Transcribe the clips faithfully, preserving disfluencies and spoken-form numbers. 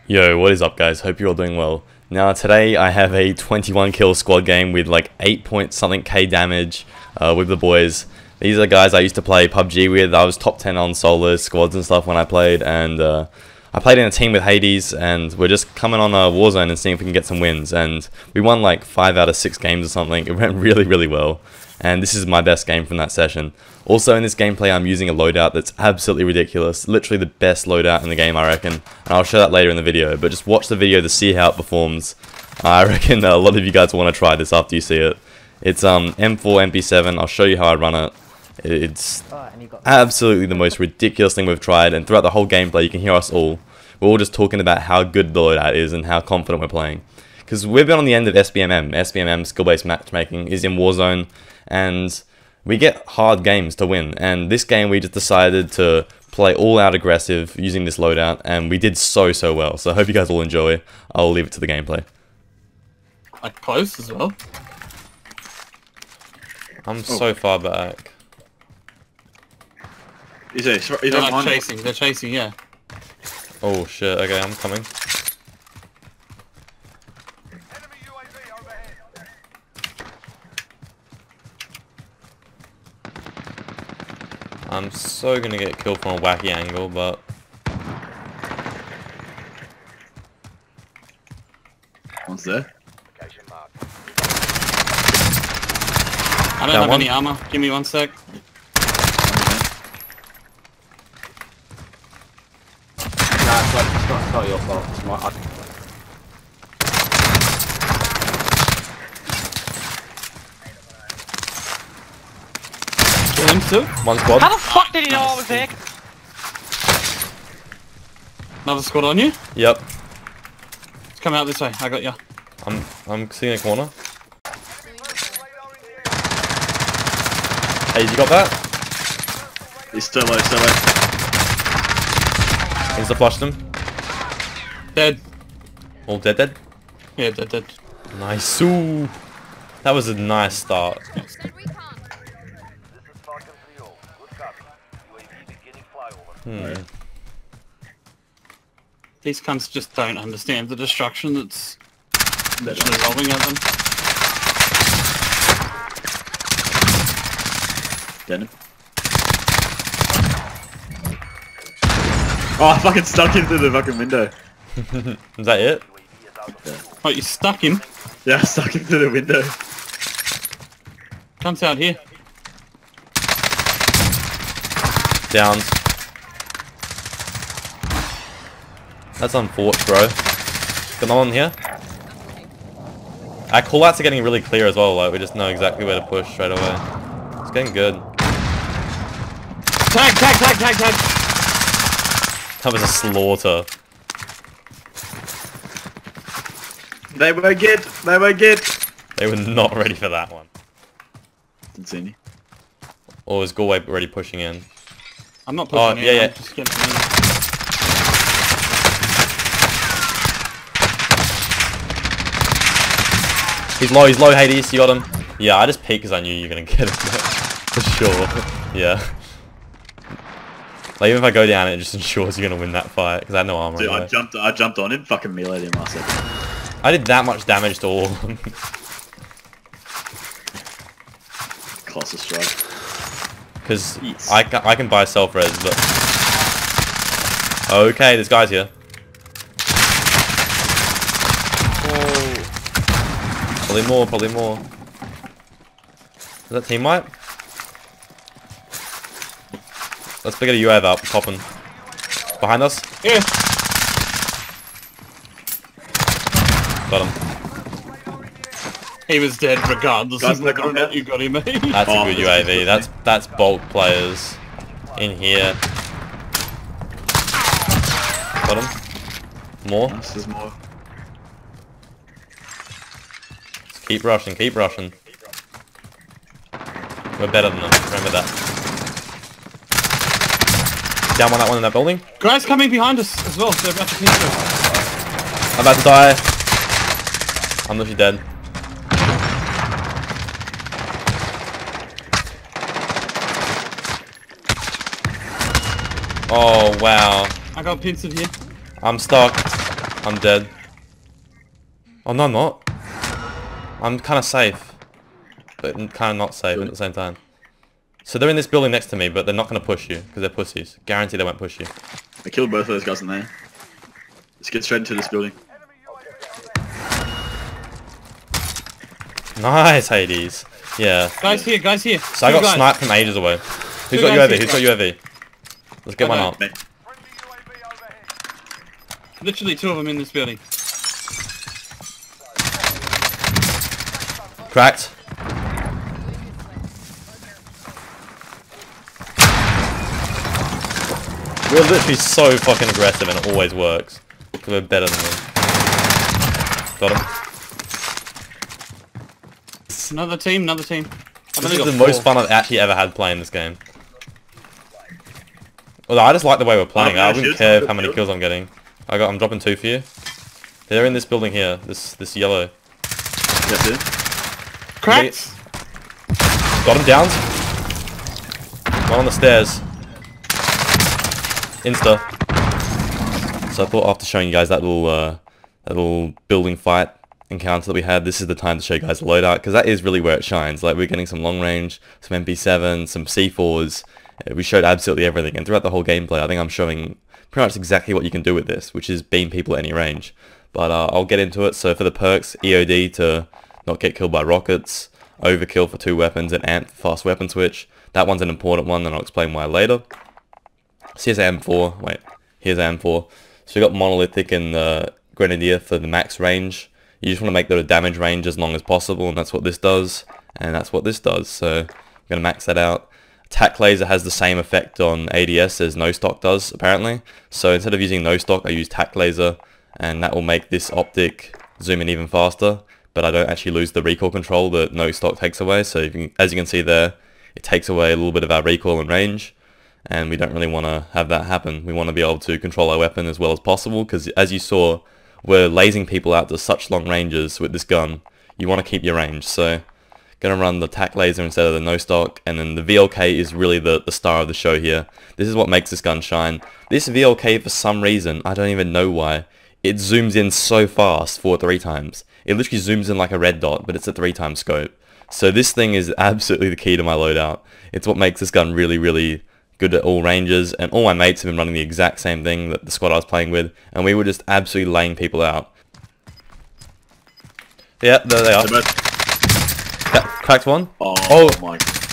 Yo, what is up guys? Hope you're all doing well. Now today I have a twenty-one kill squad game with like eight point something K damage uh, with the boys. These are guys I used to play P U B G with. I was top ten on solos, squads and stuff when I played, and uh, I played in a team with Hades, and we're just coming on a Warzone and seeing if we can get some wins, and we won like five out of six games or something. It went really really well, and this is my best game from that session. Also in this gameplay I'm using a loadout that's absolutely ridiculous, literally the best loadout in the game I reckon, and I'll show that later in the video, but just watch the video to see how it performs. I reckon a lot of you guys will want to try this after you see it. It's um M four M P seven, I'll show you how I run it. It's absolutely the most ridiculous thing we've tried, and throughout the whole gameplay you can hear us all. We're all just talking about how good the loadout is and how confident we're playing. Because we've been on the end of S B M M. S B M M, skill-based matchmaking, is in Warzone, and we get hard games to win. And this game we just decided to play all out aggressive using this loadout, and we did so so well. So I hope you guys all enjoy. I'll leave it to the gameplay. Like close as well. I'm oh. so far back. Is he? He's They're like chasing. They're chasing. Yeah. Oh shit. Okay, I'm coming. I'm so gonna get killed from a wacky angle, but one's there. I don't Down have one. any armor. Give me one sec. Nah, it's, like, it's, not, it's not your fault. It's my, I... Kill him too. one squad. How the fuck did he know I was there? Another squad on you. Yep. Let's come out this way. I got you. I'm I'm seeing a corner. Hey, you got that? He's still low, still low. Insta flushed him. Dead. All dead dead? Yeah, dead, dead. Nice. Ooh. That was a nice start. Hmm. These cunts just don't understand the destruction that's literally rolling at them. Dead. Oh, I fucking stuck him through the fucking window. Is that it? Yeah. Oh, you stuck him? Yeah, I stuck him through the window. Cunts out here. Downs. That's unfortunate, bro. Got no one here. Our callouts are getting really clear as well, like we just know exactly where to push straight away. It's getting good. Tag, tag, tag, tag, tag! That was a slaughter. They were get, they were get. They were not ready for that one. Didn't see any. Or is Galway already pushing in? I'm not pushing Oh, in, yeah, yeah. I'm just getting in. He's low, he's low, Hades, you got him. Yeah, I just peeked because I knew you were going to get him. For sure. Yeah. Like, even if I go down, it just ensures you're going to win that fight, because I had no armor. Dude, anyway. I jumped, I jumped on him, fucking meleeed him last second. I did that much damage to all of them. Cluster strike. Because I, ca I can buy self-res, but... Okay, this guy's here. Oh. Probably more, probably more. Is that team wipe? Let's figure a U A V out, popping. Behind us? Yeah. Got him. He was dead regardless Guys, of whether or look, not you got him. That's Oh, a good this U A is V. good. That's that's bulk players in here. Got him. More. This is more. Just keep rushing. Keep rushing. We're better than them. Remember that. Down on that one in that building. Guys coming behind us as well. They're about to pinch us. I'm about to die. I'm literally dead. Oh wow. I got pincered here. I'm stuck. I'm dead. Oh no, I'm not. I'm kind of safe, but kind of not safe at the same time. So they're in this building next to me, but they're not going to push you because they're pussies. Guarantee they won't push you. I killed both of those guys in there. Let's get straight into this building. Nice, Hades. Yeah. Guys here, guys here. So I Two got guys. sniped from ages away. Who's Two got guys U A V? here, Who's got U A V? Let's get one Okay. up. Okay. Literally two of them in this building. Cracked. We're literally so fucking aggressive and it always works. Because we're better than them. Got him. Another team, another team. I've This only is got the four. most fun I've actually ever had playing this game. Although I just like the way we're playing. Oh, I yeah, wouldn't shoot. care how many kills I'm getting. I got. I'm dropping two for you. They're in this building here. This this yellow. That's it. Cracked. Got him down. One on the stairs. Insta. So I thought after showing you guys that little uh, that little building fight encounter that we had, this is the time to show you guys the loadout, because that is really where it shines. Like, we're getting some long range, some M P seven, some C fours. Uh, we showed absolutely everything, and throughout the whole gameplay I think I'm showing pretty much exactly what you can do with this, which is beam people at any range. But uh, I'll get into it. So for the perks, E O D to not get killed by rockets, overkill for two weapons, and amp for fast weapon switch. That one's an important one, and I'll explain why later. So here's M four. Wait, here's M four. So we got monolithic and uh, grenadier for the max range. You just want to make the damage range as long as possible, and that's what this does, and that's what this does. So I'm gonna max that out. Tac laser has the same effect on A D S as no stock does, apparently. So instead of using no stock, I use tac laser, and that will make this optic zoom in even faster. But I don't actually lose the recoil control that no stock takes away. So you can, as you can see there, it takes away a little bit of our recoil and range, and we don't really want to have that happen. We want to be able to control our weapon as well as possible, because as you saw, we're lasing people out to such long ranges with this gun. You want to keep your range, so gonna run the tac laser instead of the no stock, and then the V L K is really the, the star of the show here. This is what makes this gun shine. This V L K, for some reason, I don't even know why, it zooms in so fast for three times. It literally zooms in like a red dot, but it's a three times scope. So this thing is absolutely the key to my loadout. It's what makes this gun really, really good at all ranges, and all my mates have been running the exact same thing, that the squad I was playing with, and we were just absolutely laying people out. Yeah, there they are. They're both- Ca- Cracked one. Oh, Oh. my.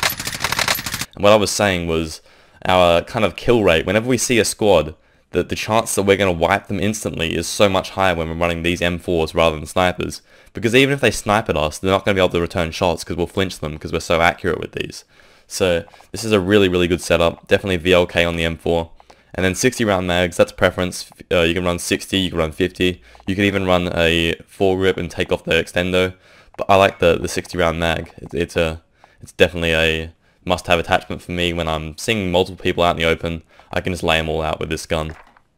And what I was saying was our kind of kill rate. Whenever we see a squad, the, the chance that we're going to wipe them instantly is so much higher when we're running these M fours rather than snipers. Because even if they snipe at us, they're not going to be able to return shots because we'll flinch them because we're so accurate with these. So this is a really, really good setup. Definitely V L K on the M four. And then sixty round mags, that's preference. Uh, you can run sixty, you can run fifty. You can even run a foregrip and take off the extendo. But I like the, the sixty round mag. It, it's a, it's definitely a must-have attachment for me when I'm seeing multiple people out in the open. I can just lay them all out with this gun.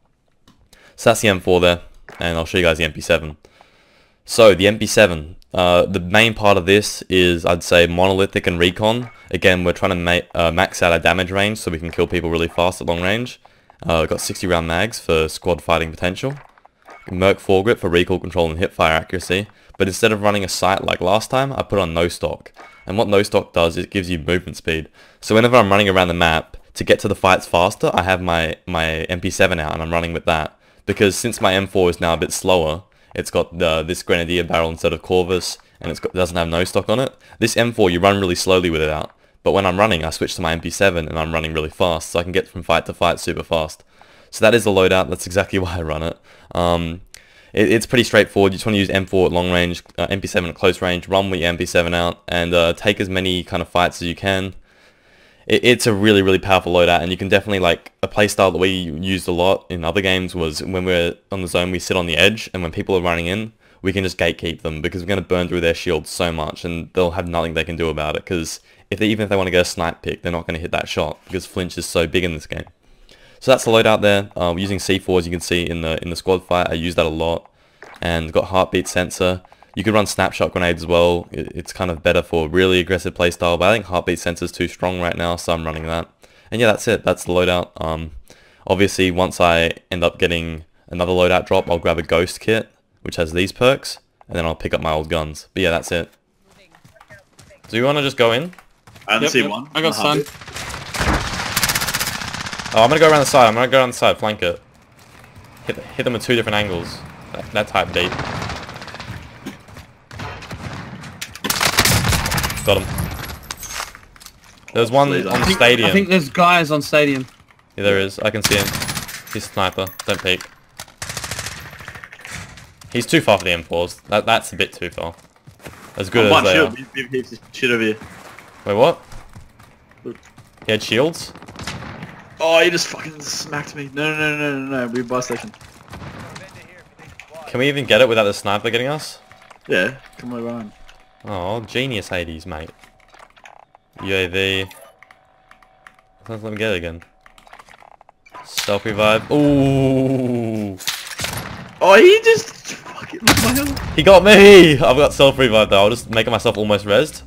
So that's the M four there, and I'll show you guys the M P seven. So the M P seven, uh, the main part of this is, I'd say, monolithic and recon. Again, we're trying to ma uh, max out our damage range so we can kill people really fast at long range. Uh, we've got sixty round mags for squad fighting potential. Merc foregrip for recoil control and hipfire accuracy. But instead of running a sight like last time, I put on no stock. And what no stock does is it gives you movement speed. So whenever I'm running around the map, to get to the fights faster, I have my, my M P seven out and I'm running with that. Because since my M four is now a bit slower, it's got uh, this grenadier barrel instead of Corvus, and it's got, doesn't have no stock on it. This M four, you run really slowly with it out. But when I'm running, I switch to my M P seven and I'm running really fast, so I can get from fight to fight super fast. So that is the loadout. That's exactly why I run it. Um, it it's pretty straightforward. You just want to use M four at long range, uh, M P seven at close range, run with your M P seven out, and uh, take as many kind of fights as you can. It, it's a really, really powerful loadout, and you can definitely, like, a playstyle that we used a lot in other games was when we're on the zone, we sit on the edge, and when people are running in, we can just gatekeep them, because we're going to burn through their shields so much, and they'll have nothing they can do about it, because if they, even if they want to get a snipe pick, they're not going to hit that shot, because flinch is so big in this game. So that's the loadout there. Uh, we're using C fours, you can see in the in the squad fight. I use that a lot, and got heartbeat sensor. You could run snapshot grenades as well. It, it's kind of better for really aggressive playstyle, but I think heartbeat sensor is too strong right now, so I'm running that. And yeah, that's it. That's the loadout. Um, obviously, once I end up getting another loadout drop, I'll grab a ghost kit, which has these perks, and then I'll pick up my old guns. But yeah, that's it. Do you want to just go in? I only Yep, see yep. one. I got I'm stun. Oh, I'm gonna go around the side. I'm gonna go around the side, flank it. Hit, hit them with two different angles. That, that type deep. Got him. There's one Please, I on the I think, stadium. I think there's guys on stadium. Yeah, there is. I can see him. He's a sniper. Don't peek. He's too far for the M fours. That, that's a bit too far. As good Oh, as one they shield. are. He- he- he's shit over here. Wait, what? He had shields? Oh, he just fucking smacked me. No, no, no, no, no, no. We buy station. Can we even get it without the sniper getting us? Yeah, come around. Oh, genius Hades, mate. U A V. Let's let me get it again. Self revive. Ooh. Oh, he just fucking look at my health. He got me! I've got self revive though. I'll just make myself almost rezzed.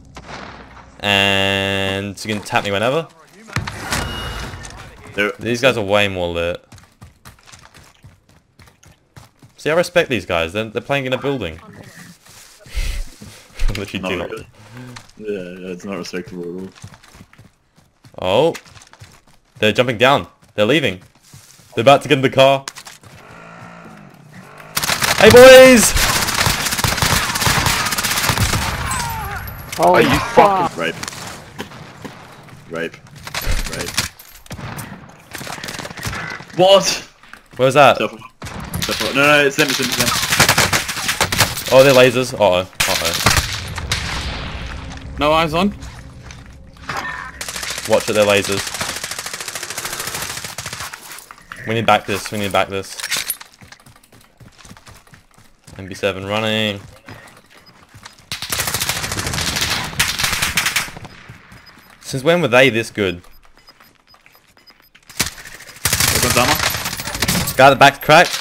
And you can tap me whenever. There, These guys are way more lit. See, I respect these guys. They're, they're playing in a building. Literally not do not. really. Yeah, yeah, it's not respectable at all. Oh. They're jumping down. They're leaving. They're about to get in the car. Hey boys! Oh, you fucking rape. Rape. Rape. What? Where's that? Self- self- no, no, it's them, it's them, it's them. Oh, they're lasers. Uh-oh. Uh-oh. No eyes on. Watch it, they're lasers. We need back this. We need back this. M B seven running. Since when were they this good? There comes armor. Guy at the back's cracked.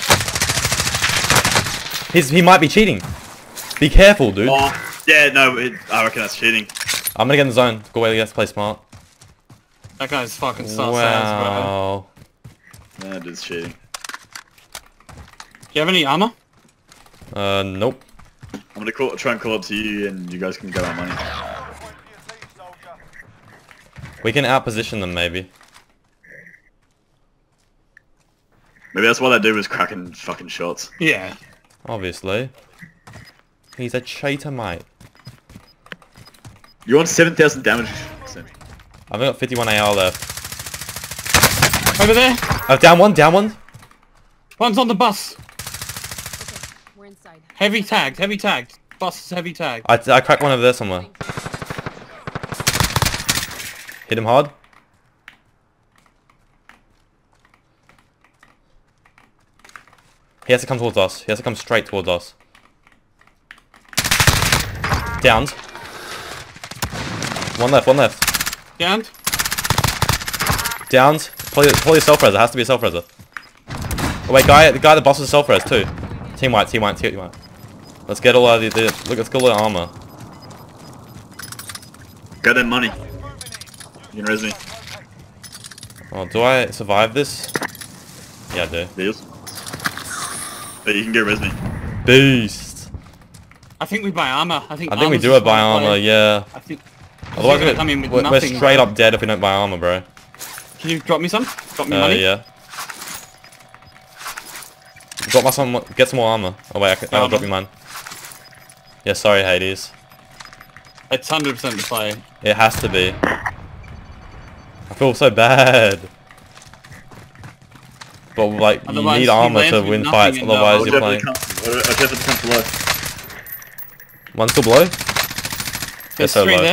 He's, he might be cheating. Be careful, dude. Oh, yeah, no, it, I reckon that's cheating. I'm gonna get in the zone. Go away, let's play smart. That guy's fucking sus ass, bro. Wow. Yeah, it is cheating. Do you have any armor? Uh, nope. I'm gonna call, try and call up to you and you guys can get our money. We can outposition them, maybe. Maybe that's what that dude was cracking fucking shots. Yeah. Obviously. He's a traitor, mate. You want seven thousand damage? Sam. I've only got fifty-one A R left. Over there. Oh, down one, down one. One's on the bus. We're inside. Heavy tagged. Heavy tagged. Bus is heavy tagged. I, I cracked one over there somewhere. Hit him hard. He has to come towards us. He has to come straight towards us. Downs. One left, one left. Downed. Downs. Pull your, pull your self-res. It has to be a self-reser. Oh wait, guy, the guy that boss is self-res too. Team white, team white, team white. Let's get all of the, the look, let's get all the armor. Got that money. You can res me. Oh, do I survive this? Yeah, I do. Deals. But you can get res me. Beast. I think we buy armor. I think. I think we armor's do just have buy one armor, play. yeah. I think. Otherwise, gonna we're, come in with we're, we're nothing, straight bro. up dead if we don't buy armor, bro. Can you drop me some? Drop me Uh, money. yeah. Got my some. Get some more armor. Oh wait, I can, I'll drop you mine. Yeah, sorry, Hades. It's hundred percent the play. It has to be. I feel so bad. But like, Otherwise, you need he armor to lands with win nothing fights. in the- Otherwise, I'll you're definitely playing. come, I'll definitely come below. One still below. There's so three low. there.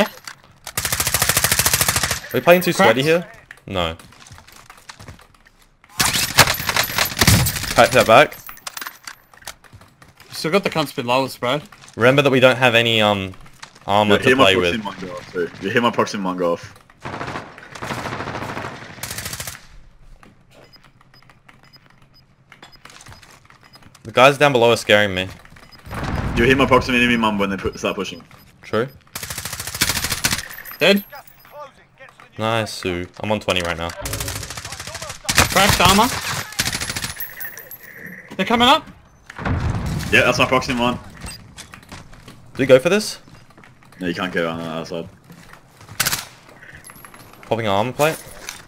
Are we playing too sweaty here? No. Pack that back. Still got the cunts below us, bro. Remember that we don't have any um armor You to hear my play proxy with. one go off too. You hear my proxy one go off. The guys down below are scaring me. You hear my proximity enemy mum when they put, start pushing. True. Dead. Nice, Sue. I'm on twenty right now. Cracked armor. They're coming up. Yeah, that's my proxy in one. Do we go for this? No, you can't go on the other side. Popping an armor plate?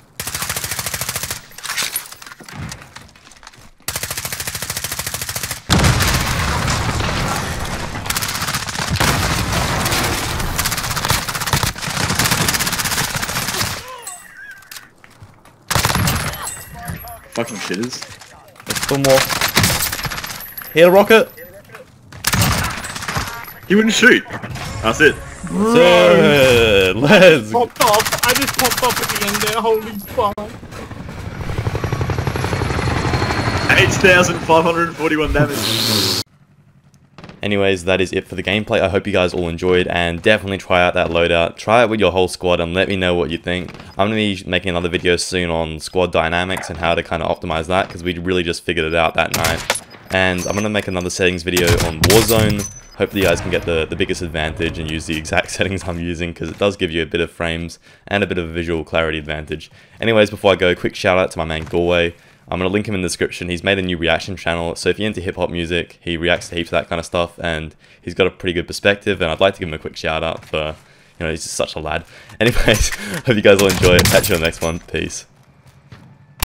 Fucking shitters. There's still more. Hit a rocket! He wouldn't shoot. That's it. Dude, let's go. Popped off. I just popped off at the end there. Holy fuck. eight thousand five hundred forty-one damage. Anyways, that is it for the gameplay. I hope you guys all enjoyed, and definitely try out that loadout. Try it with your whole squad and let me know what you think. I'm going to be making another video soon on squad dynamics and how to kind of optimize that, because we really just figured it out that night. And I'm going to make another settings video on Warzone. Hopefully you guys can get the, the biggest advantage and use the exact settings I'm using, because it does give you a bit of frames and a bit of a visual clarity advantage. Anyways, before I go, quick shout out to my man Galway. I'm going to link him in the description. He's made a new reaction channel, so if you're into hip-hop music, he reacts to heaps of that kind of stuff, and he's got a pretty good perspective, and I'd like to give him a quick shout out for, you know, he's just such a lad. Anyways, hope you guys all enjoy it. Catch you on the next one. Peace.